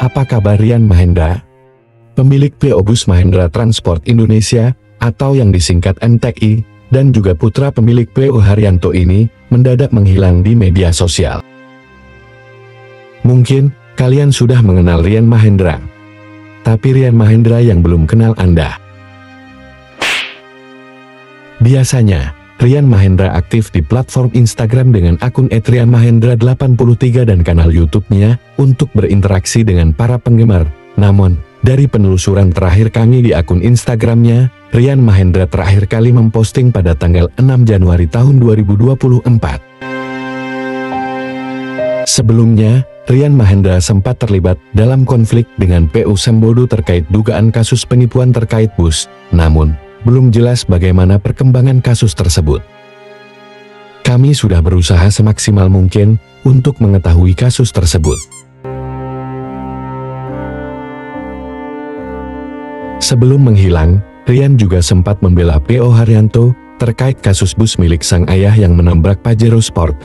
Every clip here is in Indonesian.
Apa kabar Rian Mahendra? Pemilik PO Bus Mahendra Transport Indonesia, atau yang disingkat MTI, dan juga putra pemilik PO Haryanto ini, mendadak menghilang di media sosial. Mungkin, kalian sudah mengenal Rian Mahendra. Tapi Rian Mahendra yang belum kenal Anda. Biasanya, Rian Mahendra aktif di platform Instagram dengan akun @rianmahendra83 dan kanal YouTube-nya untuk berinteraksi dengan para penggemar. Namun, dari penelusuran terakhir kami di akun Instagramnya, Rian Mahendra terakhir kali memposting pada tanggal 6 Januari tahun 2024. Sebelumnya, Rian Mahendra sempat terlibat dalam konflik dengan PO Sambodo terkait dugaan kasus penipuan terkait bus. Namun, belum jelas bagaimana perkembangan kasus tersebut. Kami sudah berusaha semaksimal mungkin untuk mengetahui kasus tersebut. Sebelum menghilang, Rian juga sempat membela PO Haryanto terkait kasus bus milik sang ayah yang menabrak Pajero Sport.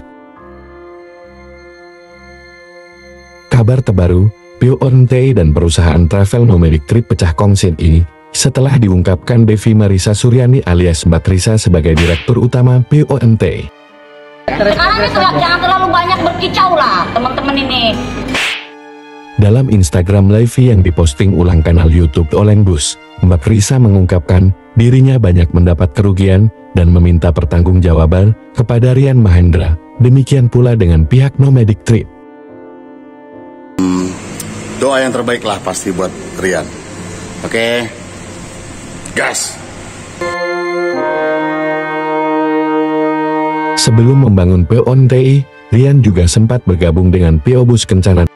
Kabar terbaru, PO MTI dan perusahaan travel Nomadic Trip pecah kongsi ini setelah diungkapkan Devi Marisa Suryani alias Mbak Risa sebagai Direktur Utama PO MTI. Sekarang itu jangan terlalu banyak berkicau lah teman-teman ini. Dalam Instagram Live yang diposting ulang kanal YouTube Oleng Bus, Mbak Risa mengungkapkan dirinya banyak mendapat kerugian dan meminta pertanggungjawaban kepada Rian Mahendra. Demikian pula dengan pihak Nomadic Trip. Doa yang terbaik lah pasti buat Rian. Oke, gas. Sebelum membangun PO MTI, Rian juga sempat bergabung dengan PO Bus Kencana.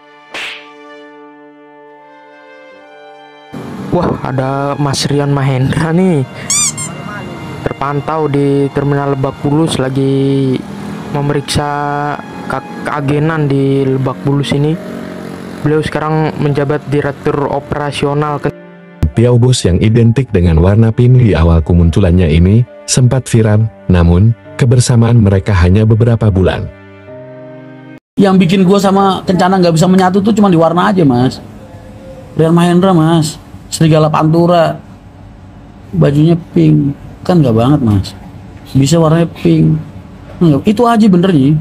Wah, ada Mas Rian Mahendra nih, terpantau di Terminal Lebak Bulus lagi memeriksa keagenan di Lebak Bulus ini. Beliau sekarang menjabat Direktur Operasional. PO Bus yang identik dengan warna pink di awal kemunculannya ini sempat viral, namun kebersamaan mereka hanya beberapa bulan. Yang bikin gua sama Kencana nggak bisa menyatu tuh cuma di warna aja, Mas. Rian Mahendra, Mas, Serigala Pantura, bajunya pink, kan nggak banget, Mas. Bisa warnanya pink, itu aja benernya.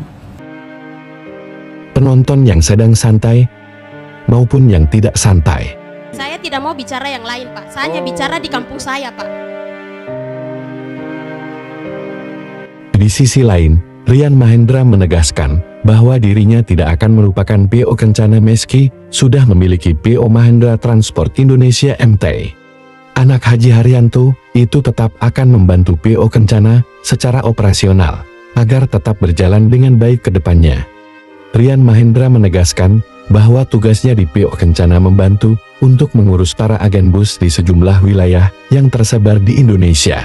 Penonton yang sedang santai maupun yang tidak santai. Saya tidak mau bicara yang lain, Pak. Saya hanya bicara di kampung saya, Pak. Di sisi lain, Rian Mahendra menegaskan bahwa dirinya tidak akan melupakan PO Kencana meski sudah memiliki PO Mahendra Transport Indonesia MTI. Anak Haji Haryanto itu tetap akan membantu PO Kencana secara operasional agar tetap berjalan dengan baik ke depannya. Rian Mahendra menegaskan bahwa tugasnya di PO Kencana membantu untuk mengurus para agen bus di sejumlah wilayah yang tersebar di Indonesia.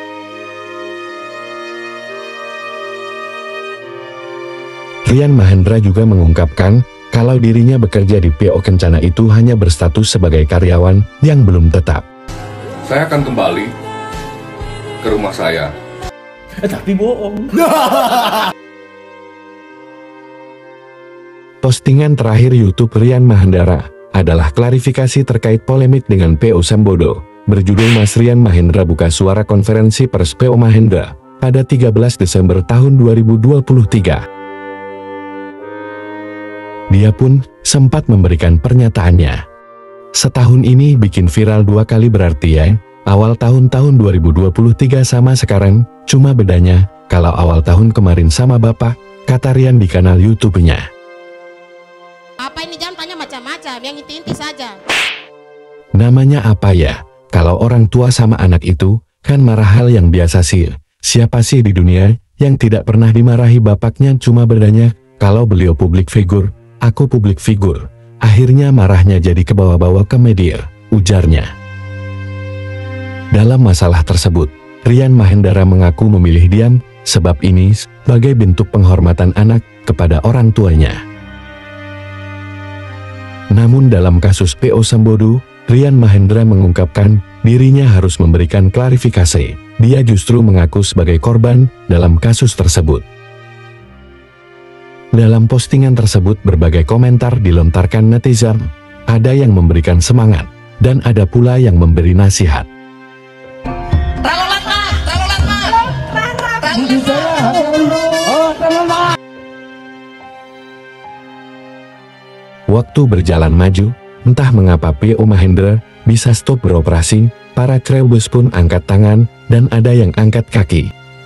Rian Mahendra juga mengungkapkan kalau dirinya bekerja di PO Kencana itu hanya berstatus sebagai karyawan yang belum tetap. Saya akan kembali ke rumah saya. Tapi bohong. Postingan terakhir YouTube Rian Mahendra adalah klarifikasi terkait polemik dengan PO Sambodo, berjudul Mas Rian Mahendra buka suara konferensi pers PO Mahendra pada 13 Desember tahun 2023. Dia pun sempat memberikan pernyataannya. Setahun ini bikin viral 2 kali berarti ya, awal tahun 2023 sama sekarang, cuma bedanya, kalau awal tahun kemarin sama Bapak, kata Rian di kanal YouTube-nya. Apa ini, jangan tanya macam-macam, yang inti-inti saja. Namanya apa ya? Kalau orang tua sama anak itu, kan marah hal yang biasa sih. Siapa sih di dunia yang tidak pernah dimarahi bapaknya? Cuma bedanya, kalau beliau publik figur, aku publik figur. Akhirnya marahnya jadi kebawa-bawa ke media, ujarnya. Dalam masalah tersebut, Rian Mahendra mengaku memilih diam, sebab ini sebagai bentuk penghormatan anak kepada orang tuanya. Namun dalam kasus PO Sambodo, Rian Mahendra mengungkapkan dirinya harus memberikan klarifikasi. Dia justru mengaku sebagai korban dalam kasus tersebut. Dalam postingan tersebut berbagai komentar dilontarkan netizen. ada yang memberikan semangat, dan ada pula yang memberi nasihat. Waktu berjalan maju, entah mengapa PO Mahendra bisa stop beroperasi, para kru bus pun angkat tangan, dan ada yang angkat kaki.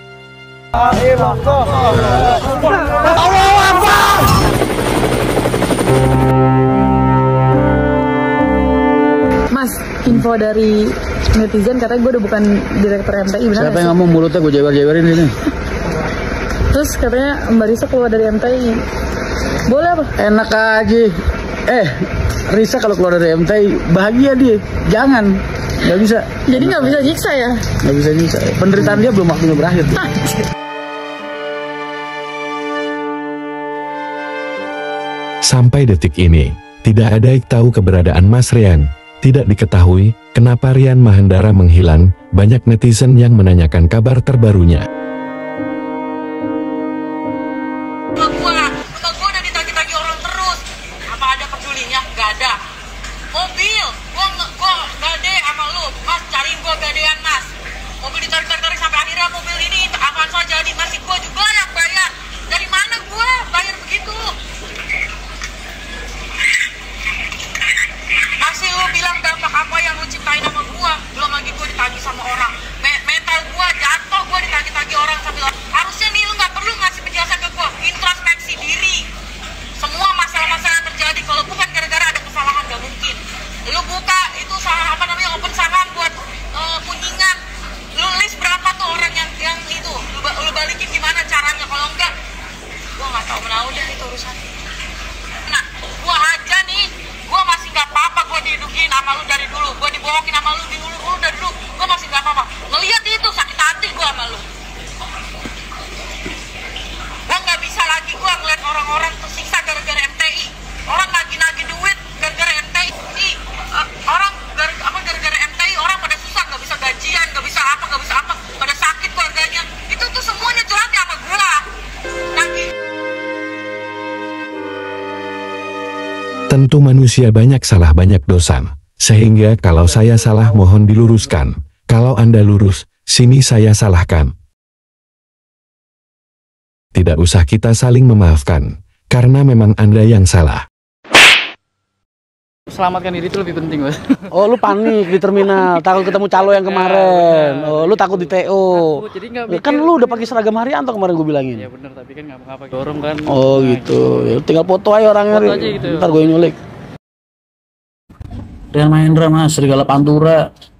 Mas, info dari netizen katanya gue udah bukan direktur MTI, benar? Siapa yang ngomong mulutnya gue jewer-jewerin ini? Terus katanya Mbak Risa keluar dari MTI. Boleh apa? Enak aja. Risa kalau keluar dari MTI bahagia dia. Jangan, nggak bisa. Jadi nggak bisa nyiksa ya? Nggak bisa nyiksa. Penderitaan dia belum waktunya berakhir. Sampai detik ini, tidak ada yang tahu keberadaan Mas Rian. Tidak diketahui kenapa Rian Mahendra menghilang. Banyak netizen yang menanyakan kabar terbarunya. Rumah gua udah ditagi-tagi orang terus. Apa ada pedulinya? Gak ada. Mobil, gua gade sama lu. Mas, cariin gua gadean, Mas. Mobil ditarik-tarik sampai akhirnya mobil ini Avanza jadi. Masih gua juga yang bayar. Dari mana gua bayar begitu? Masih lu bilang dampak apa yang lu ciptain sama gua? Belum lagi gua ditagi sama orang. Mental gua jatuh, gua ditagi-tagi orang sambil. Harusnya nih lu nggak perlu ngasih penjelasan ke gua. Introspeksi diri. Semua masalah-masalah yang terjadi kalau bukan gara-gara ada kesalahan, gak mungkin. Lu buka itu open saham buat kuningan. Lu list berapa tuh orang yang itu? Lu balikin gimana caranya? Kalau enggak, gua nggak tahu menau deh itu urusan. Nah, gua aja nih, gua masih nggak apa-apa, gua dihidukin sama lu dari dulu, gua dibohongin sama lu dari dulu, gua masih nggak apa-apa. Ngelihat itu sakit hati gua sama lu. Gua nggak bisa lagi gua ngeliat orang-orang tersiksa gara-gara MTI. Orang lagi nagih duit gara-gara MTI. Orang gara-gara MTI orang pada susah, nggak bisa gajian, nggak bisa apa, pada sakit keluarganya. Itu tuh semuanya curhatnya sama gua. Nagih. Tentu manusia banyak salah banyak dosa. Sehingga kalau saya salah mohon diluruskan. Kalau Anda lurus, sini saya salahkan. Tidak usah kita saling memaafkan. Karena memang Anda yang salah. Selamatkan diri itu lebih penting, Mas. Oh, lu panik di terminal, takut ketemu calo yang kemarin. Oh, lu takut di TO. Jadi nggak mikir. Kan lu udah pakai seragam Haryanto kemarin gue bilangin. Ya bener, tapi kan nggak pakai dorong kan. Oh gitu. Ya, tinggal foto aja orangnya. Foto aja gitu. Ntar gue nyulik. Rian Mahendra, Mas, serigala Pantura.